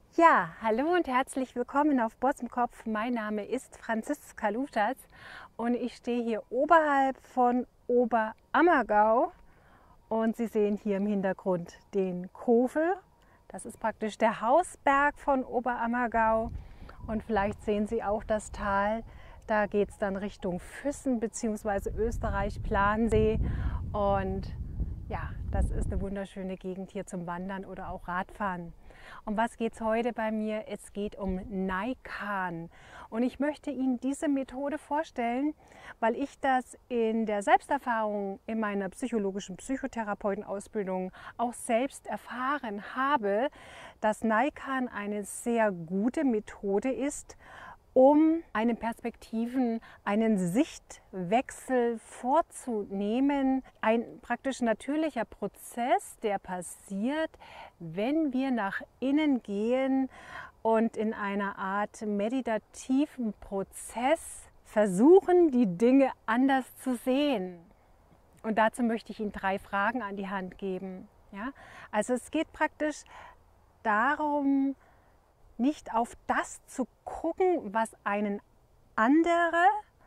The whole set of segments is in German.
Ja, hallo und herzlich willkommen auf Boss im Kopf. Mein Name ist Franziska Luthers und ich stehe hier oberhalb von Oberammergau und Sie sehen hier im Hintergrund den Kofel. Das ist praktisch der Hausberg von Oberammergau und vielleicht sehen Sie auch das Tal. Da geht es dann Richtung Füssen bzw. Österreich-Plansee und ja, das ist eine wunderschöne Gegend hier zum Wandern oder auch Radfahren. Um was geht es heute bei mir? Es geht um Naikan. Und ich möchte Ihnen diese Methode vorstellen, weil ich das in der Selbsterfahrung in meiner psychologischen Psychotherapeutenausbildung auch selbst erfahren habe, dass Naikan eine sehr gute Methode ist, um einen Perspektiven, einen Sichtwechsel vorzunehmen. Ein praktisch natürlicher Prozess, der passiert, wenn wir nach innen gehen und in einer Art meditativen Prozess versuchen, die Dinge anders zu sehen. Und dazu möchte ich Ihnen 3 Fragen an die Hand geben. Ja? Also es geht praktisch darum, nicht auf das zu gucken, was einen andere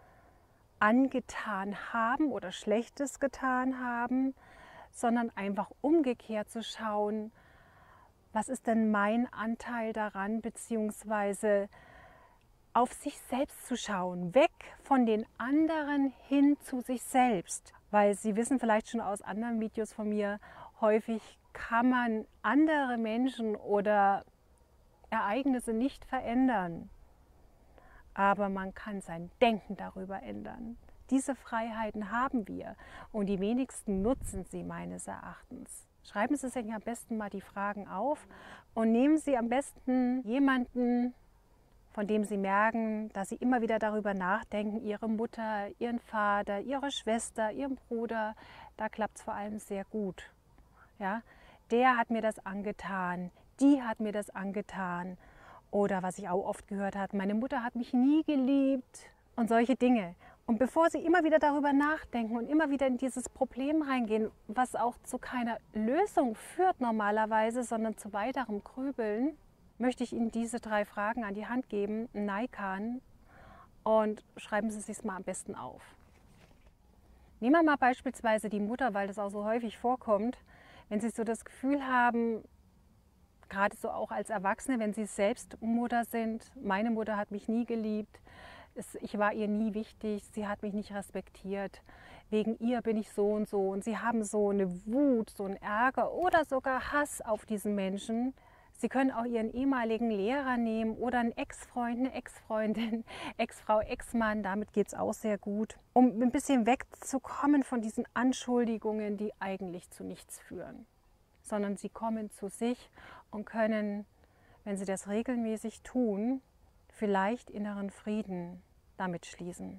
angetan haben oder Schlechtes getan haben, sondern einfach umgekehrt zu schauen, was ist denn mein Anteil daran, beziehungsweise auf sich selbst zu schauen, weg von den anderen hin zu sich selbst. Weil Sie wissen vielleicht schon aus anderen Videos von mir, häufig kann man andere Menschen oder Ereignisse nicht verändern, aber man kann sein Denken darüber ändern. Diese Freiheiten haben wir und die wenigsten nutzen sie meines Erachtens. Schreiben Sie sich am besten mal die Fragen auf und nehmen Sie am besten jemanden, von dem Sie merken, dass Sie immer wieder darüber nachdenken, Ihre Mutter, Ihren Vater, Ihre Schwester, Ihren Bruder, da klappt es vor allem sehr gut. Ja? Der hat mir das angetan, die hat mir das angetan. Oder was ich auch oft gehört habe, meine Mutter hat mich nie geliebt und solche Dinge. Und bevor Sie immer wieder darüber nachdenken und immer wieder in dieses Problem reingehen, was auch zu keiner Lösung führt normalerweise, sondern zu weiterem Grübeln, möchte ich Ihnen diese 3 Fragen an die Hand geben, Naikan, und schreiben Sie es sich mal am besten auf. Nehmen wir mal beispielsweise die Mutter, weil das auch so häufig vorkommt, wenn Sie so das Gefühl haben, gerade so auch als Erwachsene, wenn Sie selbst Mutter sind, meine Mutter hat mich nie geliebt, ich war ihr nie wichtig, sie hat mich nicht respektiert, wegen ihr bin ich so und Sie haben so eine Wut, so einen Ärger oder sogar Hass auf diesen Menschen. Sie können auch Ihren ehemaligen Lehrer nehmen oder einen Ex-Freund, eine Ex-Freundin, Ex-Frau, Ex-Mann, damit geht es auch sehr gut, um ein bisschen wegzukommen von diesen Anschuldigungen, die eigentlich zu nichts führen, sondern Sie kommen zu sich und können, wenn Sie das regelmäßig tun, vielleicht inneren Frieden damit schließen.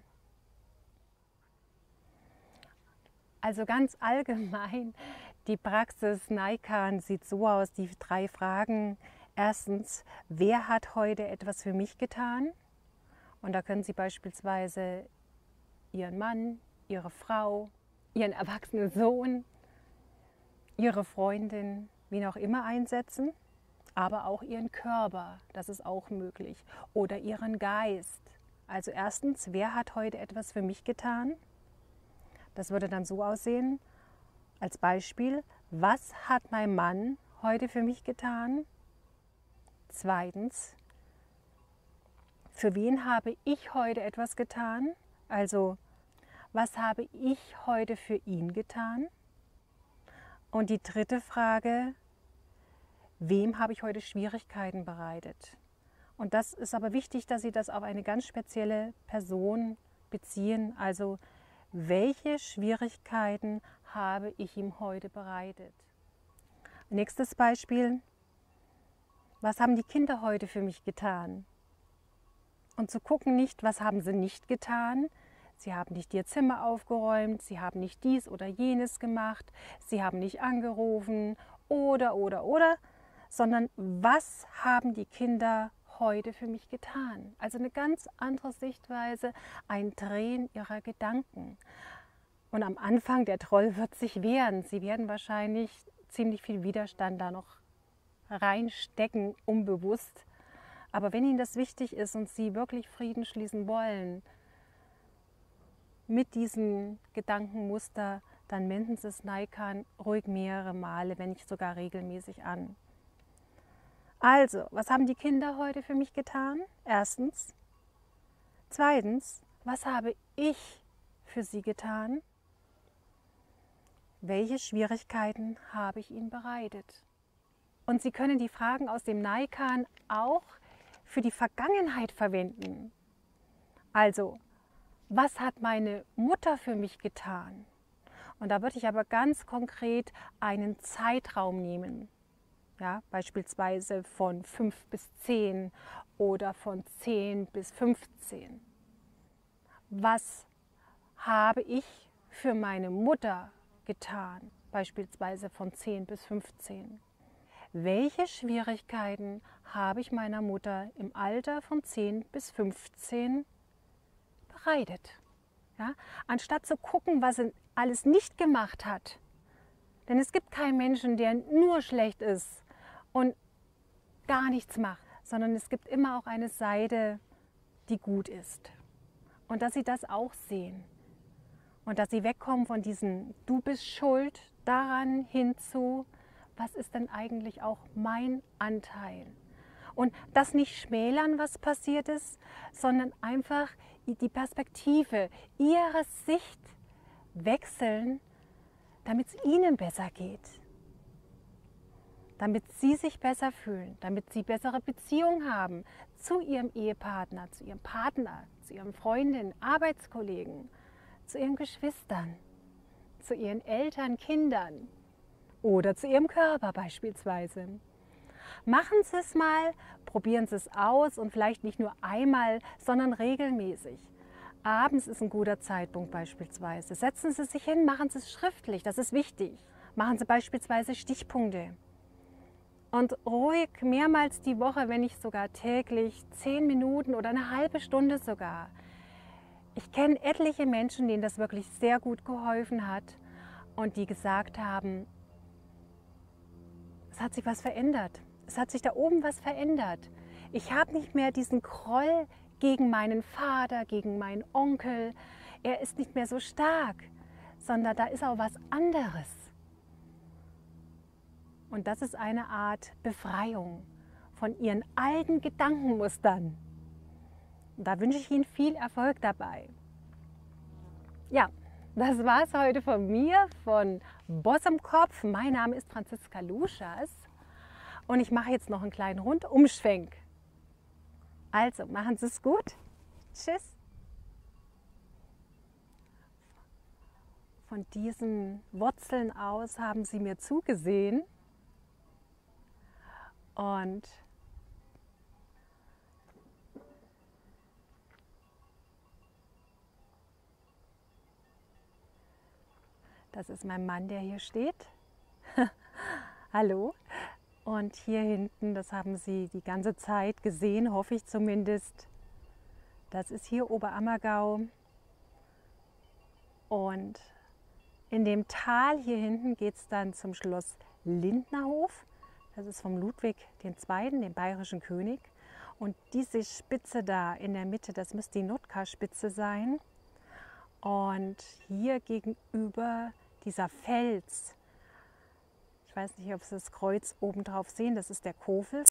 Also ganz allgemein, die Praxis Naikan sieht so aus, die 3 Fragen. Erstens, wer hat heute etwas für mich getan? Und da können Sie beispielsweise Ihren Mann, Ihre Frau, Ihren erwachsenen Sohn, Ihre Freundin, wen auch immer einsetzen, aber auch Ihren Körper, das ist auch möglich, oder Ihren Geist. Also erstens, wer hat heute etwas für mich getan? Das würde dann so aussehen, als Beispiel, was hat mein Mann heute für mich getan? Zweitens, für wen habe ich heute etwas getan? Also, was habe ich heute für ihn getan? Und die 3. Frage, wem habe ich heute Schwierigkeiten bereitet? Und das ist aber wichtig, dass Sie das auf eine ganz spezielle Person beziehen. Also, welche Schwierigkeiten habe ich ihm heute bereitet? Nächstes Beispiel, was haben die Kinder heute für mich getan? Und zu gucken nicht, was haben sie nicht getan. Sie haben nicht ihr Zimmer aufgeräumt, sie haben nicht dies oder jenes gemacht, sie haben nicht angerufen oder, sondern was haben die Kinder heute für mich getan? Also eine ganz andere Sichtweise, ein Drehen ihrer Gedanken. Und am Anfang, der Troll wird sich wehren. Sie werden wahrscheinlich ziemlich viel Widerstand da noch reinstecken, unbewusst. Aber wenn Ihnen das wichtig ist und Sie wirklich Frieden schließen wollen mit diesem Gedankenmuster, dann wenden Sie das Naikan ruhig mehrere Male, wenn nicht sogar regelmäßig an. Also, was haben die Kinder heute für mich getan? Erstens. Zweitens, was habe ich für sie getan? Welche Schwierigkeiten habe ich ihnen bereitet? Und Sie können die Fragen aus dem Naikan auch für die Vergangenheit verwenden. Also, was hat meine Mutter für mich getan? Und da würde ich aber ganz konkret einen Zeitraum nehmen. Ja, beispielsweise von 5 bis 10 oder von 10 bis 15. Was habe ich für meine Mutter getan? Beispielsweise von 10 bis 15. Welche Schwierigkeiten habe ich meiner Mutter im Alter von 10 bis 15 bereitet? Ja? Anstatt zu gucken, was sie alles nicht gemacht hat. Denn es gibt keinen Menschen, der nur schlecht ist und gar nichts macht, sondern es gibt immer auch eine Seite, die gut ist. Und dass sie das auch sehen. Und dass sie wegkommen von diesem Du bist schuld daran hinzu, was ist denn eigentlich auch mein Anteil? Und das nicht schmälern, was passiert ist, sondern einfach die Perspektive, ihre Sicht wechseln, damit es ihnen besser geht. Damit sie sich besser fühlen, damit sie bessere Beziehungen haben zu ihrem Ehepartner, zu ihrem Partner, zu ihren Freundinnen, Arbeitskollegen, zu ihren Geschwistern, zu ihren Eltern, Kindern oder zu ihrem Körper beispielsweise. Machen Sie es mal, probieren Sie es aus und vielleicht nicht nur einmal, sondern regelmäßig. Abends ist ein guter Zeitpunkt beispielsweise. Setzen Sie sich hin, machen Sie es schriftlich, das ist wichtig. Machen Sie beispielsweise Stichpunkte. Und ruhig mehrmals die Woche, wenn nicht sogar täglich, 10 Minuten oder eine halbe Stunde sogar. Ich kenne etliche Menschen, denen das wirklich sehr gut geholfen hat und die gesagt haben, es hat sich was verändert. Es hat sich da oben was verändert. Ich habe nicht mehr diesen Groll gegen meinen Vater, gegen meinen Onkel. Er ist nicht mehr so stark, sondern da ist auch was anderes. Und das ist eine Art Befreiung von ihren alten Gedankenmustern. Und da wünsche ich Ihnen viel Erfolg dabei. Ja, das war es heute von mir, von Boss im Kopf. Mein Name ist Franziska Luschas und ich mache jetzt noch einen kleinen Rundumschwenk. Also, machen Sie es gut. Tschüss. Von diesen Wurzeln aus haben Sie mir zugesehen. Und das ist mein Mann, der hier steht. Hallo. Und hier hinten, das haben Sie die ganze Zeit gesehen, hoffe ich zumindest. Das ist hier Oberammergau. Und in dem Tal hier hinten geht es dann zum Schloss Lindnerhof. Das ist vom Ludwig II., dem bayerischen König. Und diese Spitze da in der Mitte, das müsste die Nootka-Spitze sein. Und hier gegenüber dieser Fels, ich weiß nicht, ob Sie das Kreuz oben drauf sehen, das ist der Kofels.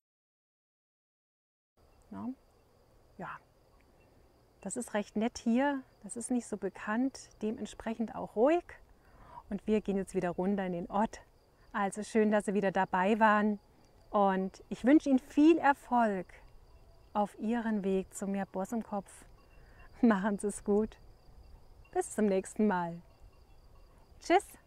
Ja, das ist recht nett hier, das ist nicht so bekannt, dementsprechend auch ruhig. Und wir gehen jetzt wieder runter in den Ort. Also schön, dass Sie wieder dabei waren und ich wünsche Ihnen viel Erfolg auf Ihren Weg zu mehr Boss im Kopf. Machen Sie es gut. Bis zum nächsten Mal. Tschüss.